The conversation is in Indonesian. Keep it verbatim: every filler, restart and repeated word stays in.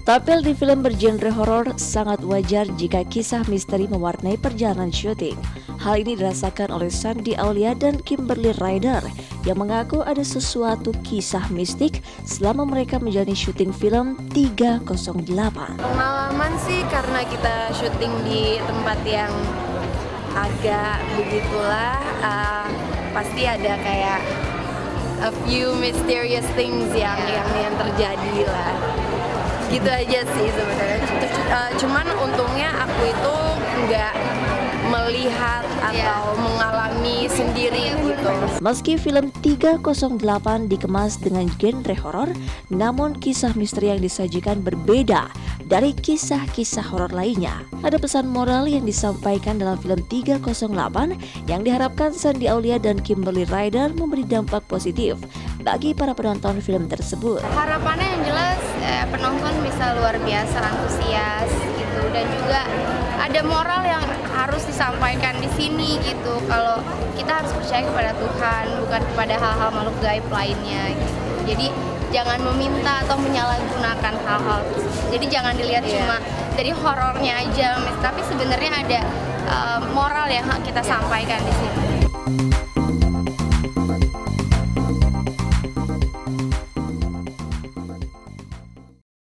Tampil di film bergenre horor, sangat wajar jika kisah misteri mewarnai perjalanan syuting. Hal ini dirasakan oleh Shandy Aulia dan Kimberly Ryder yang mengaku ada sesuatu kisah mistik selama mereka menjalani syuting film tiga nol delapan. Pengalaman sih karena kita syuting di tempat yang agak begitulah, uh, pasti ada kayak a few mysterious things yang yang, yang terjadi lah. Gitu aja sih sebenarnya. Uh, cuman untungnya aku itu nggak melihat atau mengalami sendiri gitu. Meski film tiga nol delapan dikemas dengan genre horor, namun kisah misteri yang disajikan berbeda dari kisah-kisah horor lainnya. Ada pesan moral yang disampaikan dalam film tiga nol delapan yang diharapkan Shandy Aulia dan Kimberly Ryder memberi dampak positif bagi para penonton film tersebut. Harapannya yang jelas eh, penonton bisa luar biasa antusias gitu, dan juga ada moral yang harus disampaikan di sini gitu. Kalau kita harus percaya kepada Tuhan, bukan kepada hal-hal makhluk gaib lainnya gitu. Jadi jangan meminta atau menyalahgunakan hal-hal. Jadi jangan dilihat yeah. cuma dari horornya aja, tapi sebenarnya ada uh, moral yang kita yeah. sampaikan di sini.